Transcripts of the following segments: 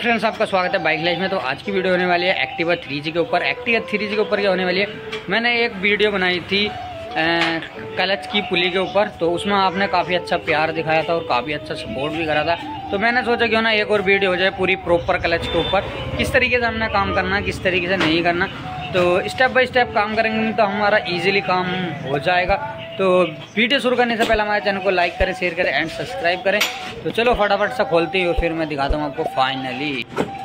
Friends, आपका स्वागत है बाइक लाइफ में। तो आज की वीडियो होने वाली है एक्टिवा 3G के ऊपर। एक्टिवा 3G के ऊपर क्या होने वाली है, मैंने एक वीडियो बनाई थी क्लच की पुली के ऊपर, तो उसमें आपने काफ़ी अच्छा प्यार दिखाया था और काफ़ी अच्छा सपोर्ट भी करा था। तो मैंने सोचा क्यों ना एक और वीडियो हो जाए पूरी प्रॉपर क्लच के ऊपर, किस तरीके से हमने काम करना, किस तरीके से नहीं करना। तो स्टेप बाय स्टेप काम करेंगे तो हमारा ईजिली काम हो जाएगा। तो वीडियो शुरू करने से पहले हमारे चैनल को लाइक करें, शेयर करें एंड सब्सक्राइब करें। तो चलो फटाफट से खोलते ही फिर मैं दिखाता हूँ आपको फाइनली।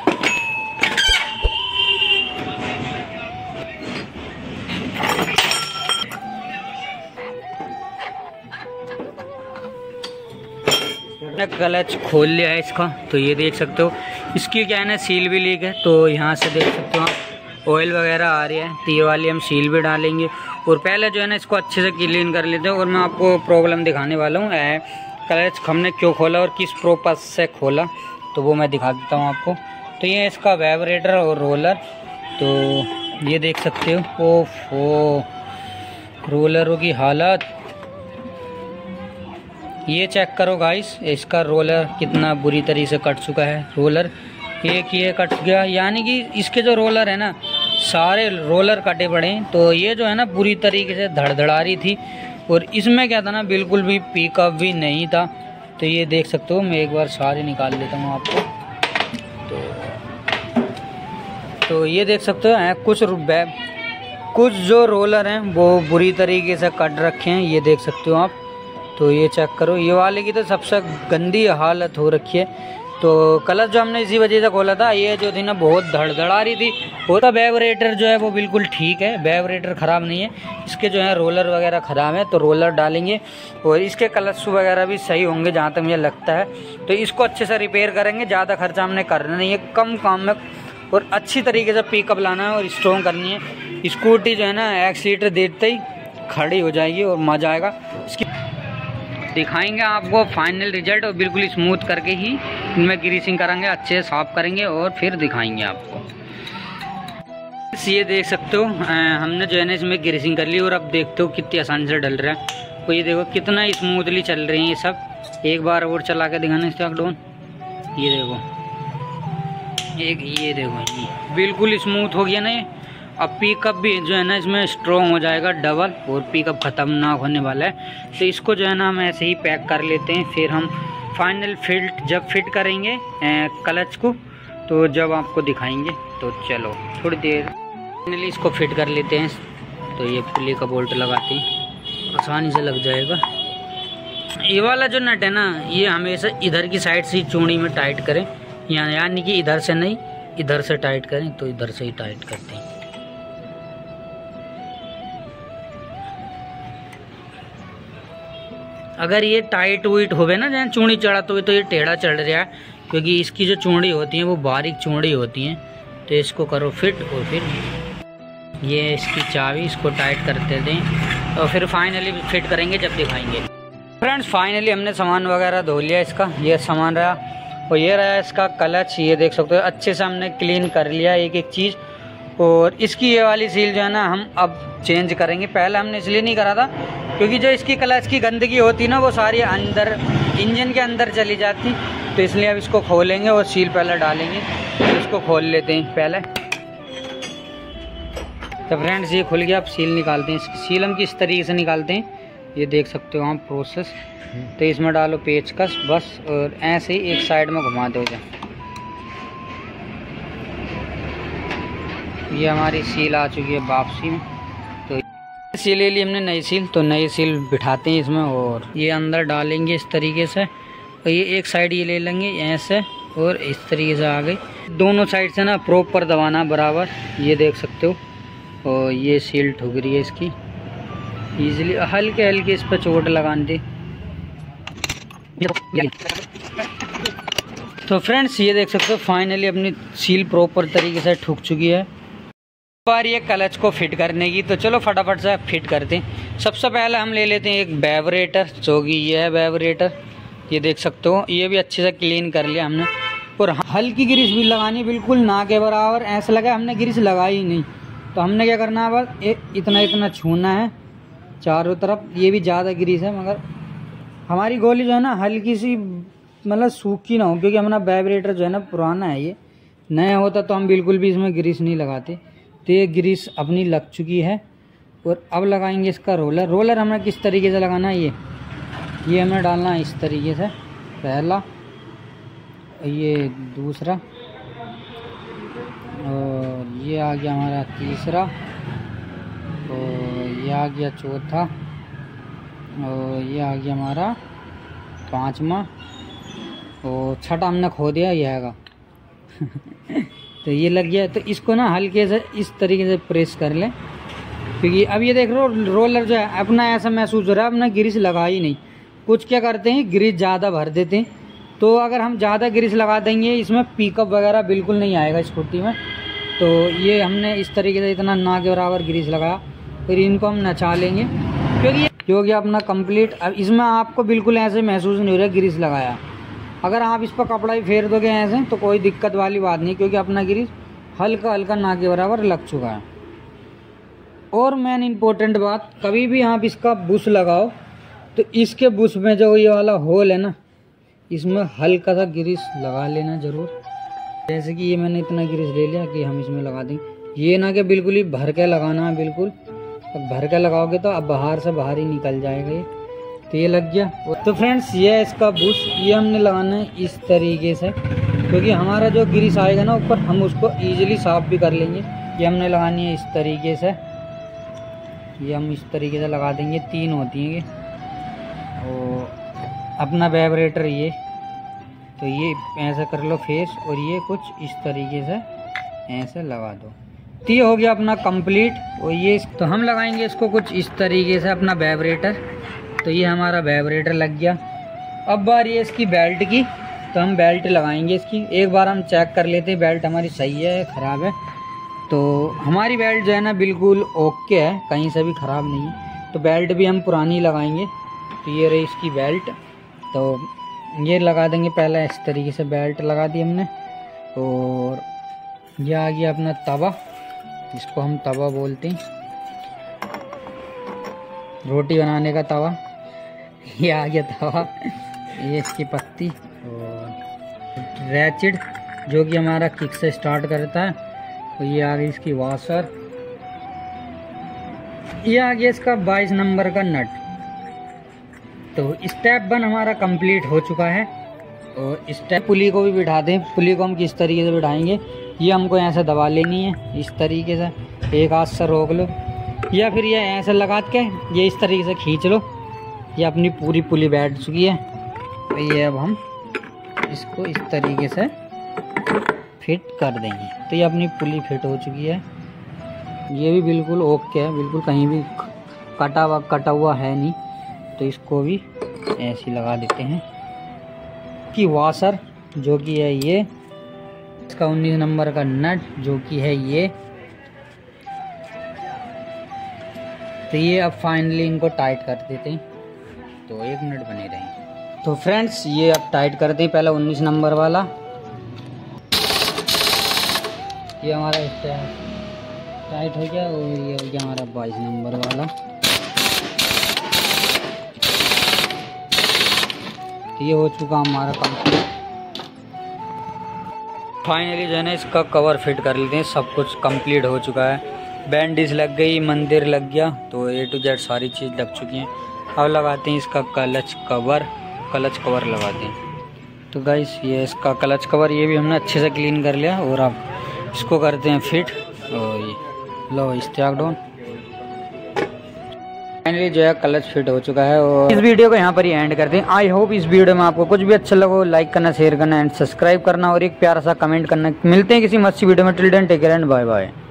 मैंने क्लच खोल लिया है इसका, तो ये देख सकते हो इसकी क्या है ना, सील भी लीक है। तो यहाँ से देख सकते हो आप ऑयल वगैरह आ रही है, तो ये वाली हम सील भी डालेंगे और पहले जो है ना इसको अच्छे से क्लीन कर लेते हैं। और मैं आपको प्रॉब्लम दिखाने वाला हूँ, क्लच हमने क्यों खोला और किस पर्पस से खोला, तो वो मैं दिखा देता हूँ आपको। तो ये इसका वाइब्रेटर और रोलर, तो ये देख सकते हो। ओफो, रोलरों की हालत ये चेक करो गाइस, इसका रोलर कितना बुरी तरीके से कट चुका है। रोलर एक ये कट गया, यानी कि इसके जो रोलर है ना, सारे रोलर कटे पड़े। तो ये जो है ना पूरी तरीके से धड़धड़ा रही थी और इसमें क्या था ना, बिल्कुल भी पिकअप भी नहीं था। तो ये देख सकते हो, मैं एक बार सारे निकाल लेता हूँ आपको। तो ये देख सकते हो कुछ जो रोलर हैं वो बुरी तरीके से कट रखे हैं, ये देख सकते हो आप। तो ये चेक करो, ये वाले की तो सबसे गंदी हालत हो रखी है। तो क्लच जो हमने इसी वजह से खोला था, ये जो थी ना बहुत धड़धड़ा रही थी। होता वाइब्रेटर जो है वो बिल्कुल ठीक है, वाइब्रेटर ख़राब नहीं है। इसके जो है रोलर वगैरह ख़राब है, तो रोलर डालेंगे और इसके क्लच वगैरह भी सही होंगे जहाँ तक मुझे लगता है। तो इसको अच्छे से रिपेयर करेंगे, ज़्यादा खर्चा हमने करना नहीं है, कम काम में और अच्छी तरीके से पिकअप लाना है और स्ट्रॉन्ग करनी है। स्कूटी जो है ना एक्सीटर देते ही खड़ी हो जाएगी और मज़ा आएगा। इसकी दिखाएंगे आपको फाइनल रिजल्ट और बिल्कुल स्मूथ करके ही इनमें ग्रीसिंग करेंगे, अच्छे से साफ करेंगे और फिर दिखाएंगे आपको। ये देख सकते हो हमने जो है ना इसमें ग्रीसिंग कर ली और अब देखते हो कितनी आसानी से डल रहा है। तो ये देखो कितना स्मूथली चल रही है ये सब। एक बार और चला के दिखाना इसका डाउन, ये देखो ये देखो, ये बिल्कुल स्मूथ हो गया ना ये। अब पिकअप भी जो है ना इसमें स्ट्रॉन्ग हो जाएगा डबल और पिकअप खतरनाक होने वाला है। तो इसको जो है ना हम ऐसे ही पैक कर लेते हैं, फिर हम फाइनल जब फिट करेंगे क्लच को, तो जब आपको दिखाएंगे। तो चलो थोड़ी देर फाइनली इसको फिट कर लेते हैं। तो ये पुली का बोल्ट लगाते हैं, आसानी से लग जाएगा। ये वाला जो नट है ना, ये हमेशा इधर की साइड से ही चूड़ी में टाइट करें, यानी कि इधर से नहीं, इधर से टाइट करें। तो इधर से ही टाइट करते हैं। अगर ये टाइट वीट होवे ना, जहाँ चूड़ी चढ़ा तो ये टेढ़ा चढ़ रहा है, क्योंकि इसकी जो चूड़ी होती है वो बारीक चूड़ी होती हैं। तो इसको करो फिट और फिर ये इसकी चाबी, इसको टाइट करते दें और फिर फाइनली फिट करेंगे जब दिखाएंगे। फ्रेंड्स फाइनली हमने सामान वगैरह धो लिया इसका, ये सामान रहा और ये रहा इसका क्लच। ये देख सकते हो अच्छे से हमने क्लीन कर लिया एक एक चीज़। और इसकी ये वाली सील जो है ना हम अब चेंज करेंगे। पहले हमने इसलिए नहीं करा था क्योंकि जो इसकी क्लच की गंदगी होती ना वो सारी अंदर इंजन के अंदर चली जाती। तो इसलिए अब इसको खोलेंगे और सील पहले डालेंगे। तो इसको खोल लेते हैं पहले। तो फ्रेंड्स ये खुल गया, अब सील निकालते हैं। इसकी सील हम किस तरीके से निकालते हैं ये देख सकते हो आप प्रोसेस। तो इसमें डालो पेचकस बस, और ऐसे ही एक साइड में घुमा दो। ये हमारी सील आ चुकी है वापसी में। तो सील ले ली हमने नई सील, तो नई सील बिठाते हैं इसमें और ये अंदर डालेंगे इस तरीके से। और ये एक साइड ये ले लेंगे ऐसे और इस तरीके से आ गई। दोनों साइड से ना प्रॉपर दबाना बराबर, ये देख सकते हो। और ये सील ठुक रही है इसकी, ईजिली हल्के हल्के इस पर चोट लगाने दे। तो फ्रेंड्स ये देख सकते हो फाइनली अपनी सील प्रॉपर तरीके से ठुक चुकी है। बार ये क्लच को फिट करने की, तो चलो फटाफट से फिट करते हैं। सबसे पहले हम ले लेते हैं एक वाइब्रेटर, जो कि ये है वाइब्रेटर। ये देख सकते हो ये भी अच्छे से क्लीन कर लिया हमने। और हल्की ग्रीस भी लगानी, बिल्कुल ना के बराबर। ऐसा लगा हमने ग्रीस लगाई ही नहीं। तो हमने क्या करना है, बस इतना इतना छूना है चारों तरफ। ये भी ज़्यादा ग्रीस है, मगर हमारी गोली जो है ना हल्की सी मतलब सूखी ना हो, क्योंकि हमारा वाइब्रेटर जो है ना पुराना है, नया होता तो हम बिल्कुल भी इसमें ग्रीस नहीं लगाते। तो ये ग्रीस अपनी लग चुकी है और अब लगाएंगे इसका रोलर। रोलर हमें किस तरीके से लगाना है, ये हमें डालना है इस तरीके से, पहला, ये दूसरा, और ये आ गया हमारा तीसरा, और ये आ गया चौथा, और ये आ गया हमारा पांचवा, और छठा हमने खो दिया, ये आएगा। तो ये लग गया। तो इसको ना हल्के से इस तरीके से प्रेस कर लें, क्योंकि अब ये देख लो रोलर जो है अपना ऐसा महसूस हो रहा है अपना ग्रीस लगा ही नहीं। कुछ क्या करते हैं, ग्रीस ज़्यादा भर देते हैं। तो अगर हम ज़्यादा ग्रीस लगा देंगे इसमें पिकअप वगैरह बिल्कुल नहीं आएगा स्कूटी में। तो ये हमने इस तरीके से इतना ना के बराबर ग्रीस लगाया, फिर इनको हम नचा लेंगे, क्योंकि ये हो गया अपना कंप्लीट। अब इसमें आपको बिल्कुल ऐसे महसूस नहीं हो रहा ग्रीस लगाया। अगर आप इस पर कपड़ा ही फेर दोगे ऐसे तो कोई दिक्कत वाली बात नहीं, क्योंकि अपना ग्रीस हल्का हल्का ना के बराबर लग चुका है। और मेन इम्पोर्टेंट बात, कभी भी आप इसका बुश लगाओ तो इसके बुश में जो ये वाला होल है ना, इसमें हल्का सा ग्रीस लगा लेना ज़रूर। जैसे कि ये मैंने इतना ग्रीस ले लिया कि हम इसमें लगा देंगे। ये ना कि बिल्कुल ही भर के लगाना है, बिल्कुल भर के लगाओगे तो अब बाहर से बाहर ही निकल जाएगा ये। तो ये लग गया। तो फ्रेंड्स ये है इसका बुश, ये हमने लगाना है इस तरीके से, क्योंकि हमारा जो ग्रीस आएगा ना ऊपर हम उसको ईजिली साफ भी कर लेंगे। ये हमने लगानी है इस तरीके से, ये हम इस तरीके से लगा देंगे। 3 होती हैं ये। और अपना वाइब्रेटर ये, तो ये ऐसा कर लो फेस, और ये कुछ इस तरीके से ऐसे लगा दो। तो ये हो गया अपना कंप्लीट। और ये तो हम लगाएंगे इसको कुछ इस तरीके से अपना वाइब्रेटर। तो ये हमारा वाइब्रेटर लग गया। अब बारी है इसकी बेल्ट की, तो हम बेल्ट लगाएंगे इसकी। एक बार हम चेक कर लेते हैं बेल्ट हमारी सही है ख़राब है। तो हमारी बेल्ट जो है ना बिल्कुल ओके है, कहीं से भी ख़राब नहीं है। तो बेल्ट भी हम पुरानी लगाएंगे। तो ये रही इसकी बेल्ट, तो ये लगा देंगे। पहले इस तरीके से बेल्ट लगा दी हमने। और ये आ गया अपना तवा, इसको हम तवा बोलते हैं, रोटी बनाने का तवा। ये आ गया तवा, ये इसकी पत्ती, और रैचिड जो कि हमारा किक से स्टार्ट करता है। तो ये आ गई इसकी वॉशर। ये आ गया इसका 22 नंबर का नट। तो स्टेप 1 हमारा कंप्लीट हो चुका है। और स्टेप पुली को भी बिठा दें। पुली को हम किस तरीके से बिठाएंगे, ये हमको ऐसे दबा लेनी है इस तरीके से, एक हाथ से रोक लो, या फिर ये ऐसे लगा के ये इस तरीके से खींच लो। ये अपनी पूरी पुली बैठ चुकी है। तो ये अब हम इसको इस तरीके से फिट कर देंगे। तो ये अपनी पुली फिट हो चुकी है। ये भी बिल्कुल ओके है, बिल्कुल कहीं भी कटा हुआ है नहीं। तो इसको भी ऐसे लगा देते हैं। कि वॉशर जो कि है ये, इसका 19 नंबर का नट जो कि है ये। तो ये अब फाइनली इनको टाइट कर देते हैं। तो 1 मिनट बने रहेंगे। तो फ्रेंड्स ये अब टाइट कर दें। पहला 19 नंबर वाला, ये हमारा टाइट हो गया। और ये हो गया हमारा 22 नंबर वाला। तो ये हो चुका हमारा कंप्लीट। फाइनली जो है ना इसका कवर फिट कर लेते हैं। सब कुछ कंप्लीट हो चुका है। बैंडेज लग गई, मंदिर लग गया, तो A to Z सारी चीज़ लग चुकी हैं। अब लगाते हैं इसका क्लच कवर लगाते हैं। तो गाइस ये इसका क्लच कवर, ये भी हमने अच्छे से क्लीन कर लिया। और अब इसको करते हैं फिट। और ये लो स्टैक डाउन। फाइनली जो है क्लच फिट हो चुका है। और इस वीडियो को यहाँ पर ही एंड करते हैं। आई होप इस वीडियो में आपको कुछ भी अच्छा लगा, लाइक करना, शेयर करना एंड सब्सक्राइब करना, और एक प्यारा सा कमेंट करना। मिलते हैं किसी मस्त वीडियो में। Till then take care and bye bye.